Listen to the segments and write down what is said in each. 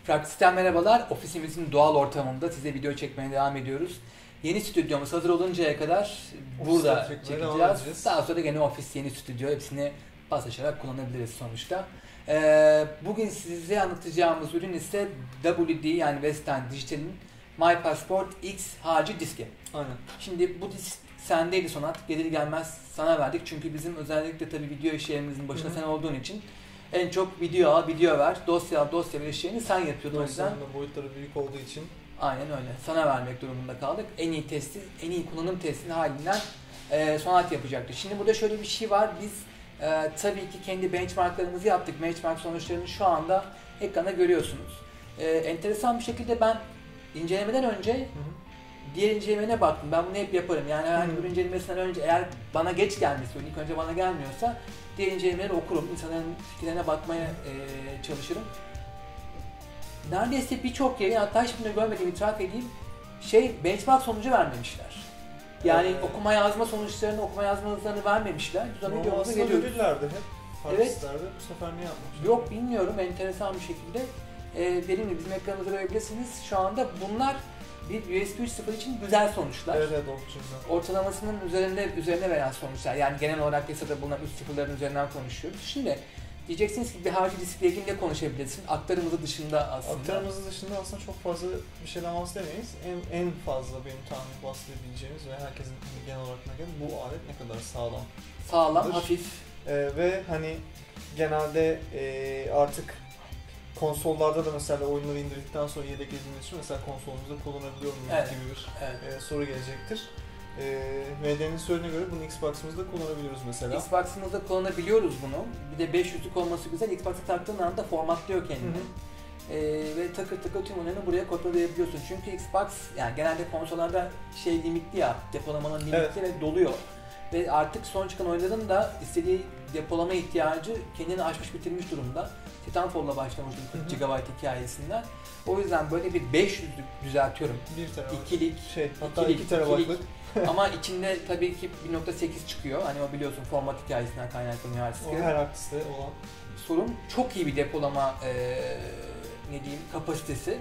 Praksisten merhabalar. Ofisimizin doğal ortamında size video çekmeye devam ediyoruz. Yeni stüdyomuz hazır oluncaya kadar burada çekeceğiz. Daha sonra gene ofis, yeni stüdyo hepsini paslaşarak kullanabiliriz sonuçta. Bugün size anlatacağımız ürün ise WD yani Western Digital'in My Passport X harici diski. Aynen. Şimdi bu disk sendeydi Sonat. Gelir gelmez sana verdik. Çünkü bizim özellikle tabii video işlerimizin başında sen olduğun için en çok video al, video ver, dosya al, dosya ver işlerini sen yapıyordun. O yüzden boyutları büyük olduğu için. Aynen öyle. Sana vermek durumunda kaldık. En iyi testi, en iyi kullanım testini halinden Sonat yapacaktı. Şimdi burada şöyle bir şey var. Biz tabii ki kendi benchmarklarımızı yaptık. Benchmark sonuçlarını şu anda ekranda görüyorsunuz. Enteresan bir şekilde ben incelemeden önce diğer incelemene baktım. Ben bunu hep yaparım. Yani herhangi bir incelemesinden önce eğer bana geç gelmesi, ilk önce bana gelmiyorsa diğer incelemeleri okurum. İnsanların fikirlerine bakmaya çalışırım. Neredeyse birçok yeri, hatta şimdi görmediğimi itiraf edeyim, benchmark sonucu vermemişler. Yani okuma yazma sonuçlarını, okuma yazma hızlarını vermemişler. Biz ona yolumuza geliyoruz. Verirlerdi hep. Evet. Bu sefer ne yapmışlar? Yok bilmiyorum, enteresan bir şekilde. Dediğim gibi bizim ekranımızda görebilirsiniz. Şu anda bunlar bir USB 3.0 için güzel sonuçlar. Evet, oldukça güzel. Ortalamasının üzerine veren sonuçlar. Yani genel olarak piyasada bulunan 3.0'ların üzerinden konuşuyoruz. Şimdi diyeceksiniz ki bir harici diskle ilgili ne konuşabilirsin? Aktarımızı dışında aslında. Aktarımızı dışında aslında çok fazla bir şeyden bahsedemeyiz. En fazla benim tahmin bahsedebileceğimiz ve herkesin genel olarak bu alet ne kadar sağlam. Sağlam, hafif. Ve hani genelde artık konsollarda da mesela oyunları indirdikten sonra yedeklediğimiz için mesela konsolumuzda kullanabiliyor muyuz gibi bir soru gelecektir. VD'nin söylediğine göre bunu Xbox'ımızda kullanabiliyoruz mesela. Xbox'ımızda kullanabiliyoruz bunu. Bir de 500'lük olması güzel. Xbox'a taktığın anda formatlıyor kendini. Ve takır takır tüm oyunlarını buraya kopyalayabiliyorsun. Çünkü Xbox yani genelde konsollarda limitli ya, depolamanın limitli ve doluyor. Ve artık son çıkan oyunların da istediği depolama ihtiyacı kendini aşmış bitirmiş durumda. Titanfall'la başlamıştım 40 GB hikayesinden. O yüzden böyle bir 500'lük düzeltiyorum. 1 TB. İkilik, hatta 2 TB'lık. Ama içinde tabii ki 1.8 çıkıyor. Hani o biliyorsun format hikayesinden kaynaklanıyor artık. O her aksiste olan. Sorun çok iyi bir depolama kapasitesi.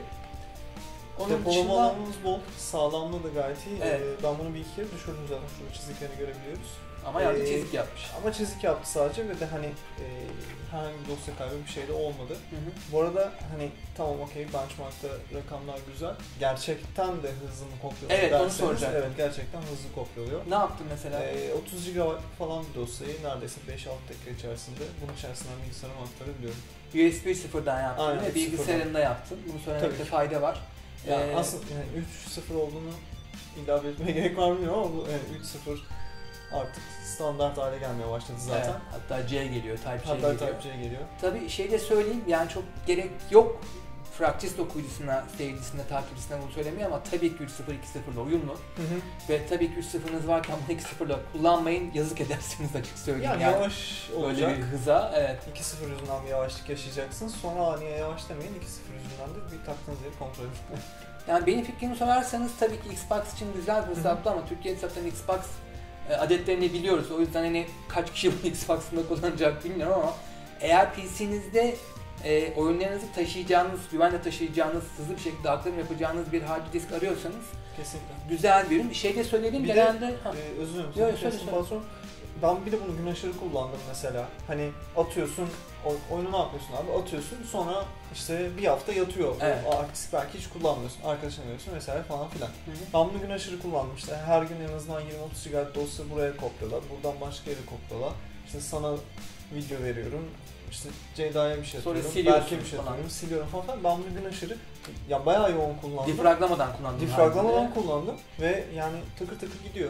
Onun depolama alanımız bol, sağlamlığı da gayet iyi. Evet. Ben bunu bir iki kere düşürdüm zaten, şurada çiziklerini görebiliyoruz. Ama yalnız çizik yapmış. Ama çizik yaptı sadece ve de hani herhangi bir dosya kaybı bir şey de olmadı. Bu arada hani tamam okey, benchmark'ta rakamlar güzel. Gerçekten de hızlı mı kopyalıyor? Evet, onu soracağım. Evet, gerçekten hızlı kopyalıyor. Ne yaptın mesela? 30 GB falan bir dosyayı neredeyse 5-6 dakika içerisinde bunun içerisinden bilgisayarıma aktarabiliyorum. USB 0'dan yaptın. Aynen, bilgisayarında yaptın. Bunu söylemekte fayda var. Yani aslında 3.0 olduğunu illa belirtmeye gerek var mı ama bu 3.0 artık standart hale gelmeye başladı zaten. Evet, hatta C geliyor, Type C geliyor. Tabii de söyleyeyim, yani çok gerek yok Fractist okuyucusuna, seyircisine, takipçisine bunu söylemeye, ama tabii ki 3.0, 2.0'la uyumlu. Ve tabii ki 3.0'ınız varken bunu 2.0'la kullanmayın, yazık edersiniz açık söyleyeyim. Yani yavaş olacak. Böyle bir hıza, 2.0 yüzünden bir yavaşlık yaşayacaksın. Sonra niye yavaş demeyin, 2.0 yüzünden de bir taktığınız yeri kontrol edin. Yani benim fikrimi sorarsanız tabii ki Xbox için güzel bir hesaplı ama Türkiye'de satan Xbox adetlerini biliyoruz. O yüzden hani kaç kişi bunu Xbox'ında kullanacak bilmiyorum ama eğer PC'nizde oyunlarınızı taşıyacağınız, güvenle taşıyacağınız, hızlı bir şekilde aktarım yapacağınız bir hard disk arıyorsanız kesinlikle güzel bir ürün. Bir de söyleyelim genelde. Özür dilerim. Söyle. Ben bir de bunu gün aşırı kullandım mesela. Hani atıyorsun, oyunu ne yapıyorsun abi? Atıyorsun, sonra işte bir hafta yatıyor. Evet. O artistik belki hiç kullanmıyorsun. Arkadaşına veriyorsun vesaire falan filan. Ben bunu gün aşırı kullandım. İşte her gün en azından 20-30 GB dosya buraya kopyala, buradan başka yere kopyala. İşte sana video veriyorum. İşte Ceyda'ya bir şey atıyorum, belki bir şey atıyorum, siliyorum falan. Ben bunu gün aşırı bayağı yoğun kullandım. Difraglamadan kullandım ve yani tıkır tıkır gidiyor.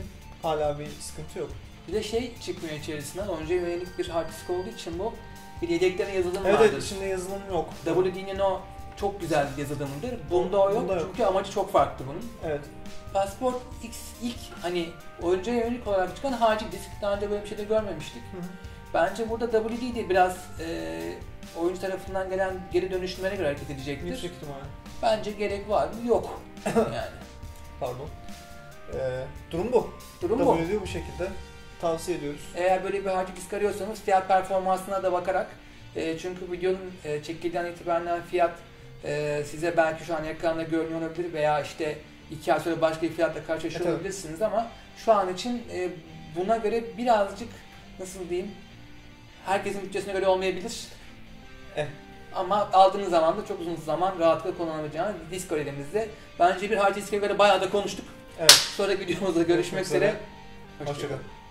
Hala bir sıkıntı yok. Bir de çıkmıyor içerisinden, oyuncuya yönelik bir hard disk olduğu için bu bir yedeklere yazılım vardır. Evet, içinde yazılım yok. WD'nin o çok güzel bir yazılımıdır. Bunda o yok çünkü amacı çok farklı bunun. Evet. Passport X ilk hani oyuncuya yönelik olarak çıkan harici disk. Daha önce böyle bir şey de görmemiştik. Bence burada WD de biraz oyuncu tarafından gelen geri dönüşümlere göre hareket edecektir. Yüksek ihtimalle. Bence gerek var mı? Yok. Yani. Pardon. Durum bu. WD bu şekilde tavsiye ediyoruz. Eğer böyle bir harici disk arıyorsanız fiyat performansına da bakarak çünkü videonun çekildiğinden itibaren fiyat Size belki şu an ekranda görünüyor olabilir veya işte 2 ay sonra başka bir fiyatla karşılaşıyor olabilirsiniz ama şu an için buna göre birazcık nasıl diyeyim, herkesin bütçesine göre olmayabilir. Ama aldığınız zaman da çok uzun zaman rahatlıkla kullanabileceğiniz Discord elimizde. Bence bir hard disk'e göre bayağı da konuştuk. Evet. Sonraki videomuzda görüşmek üzere. Hoşçakalın.